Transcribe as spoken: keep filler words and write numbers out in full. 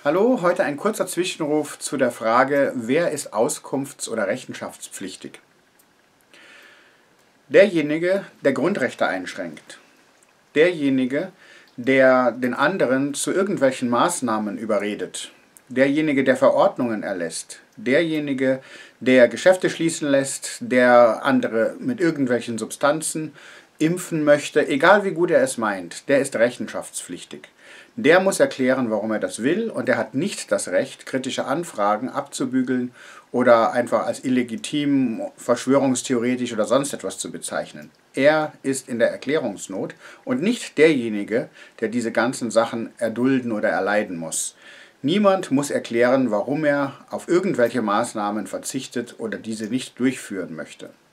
Hallo, heute ein kurzer Zwischenruf zu der Frage, wer ist auskunfts- oder rechenschaftspflichtig? Derjenige, der Grundrechte einschränkt. Derjenige, der den anderen zu irgendwelchen Maßnahmen überredet. Derjenige, der Verordnungen erlässt. Derjenige, der Geschäfte schließen lässt, der andere mit irgendwelchen Substanzen impfen möchte, egal wie gut er es meint, der ist rechenschaftspflichtig. Der muss erklären, warum er das will, und er hat nicht das Recht, kritische Anfragen abzubügeln oder einfach als illegitim, verschwörungstheoretisch oder sonst etwas zu bezeichnen. Er ist in der Erklärungsnot und nicht derjenige, der diese ganzen Sachen erdulden oder erleiden muss. Niemand muss erklären, warum er auf irgendwelche Maßnahmen verzichtet oder diese nicht durchführen möchte.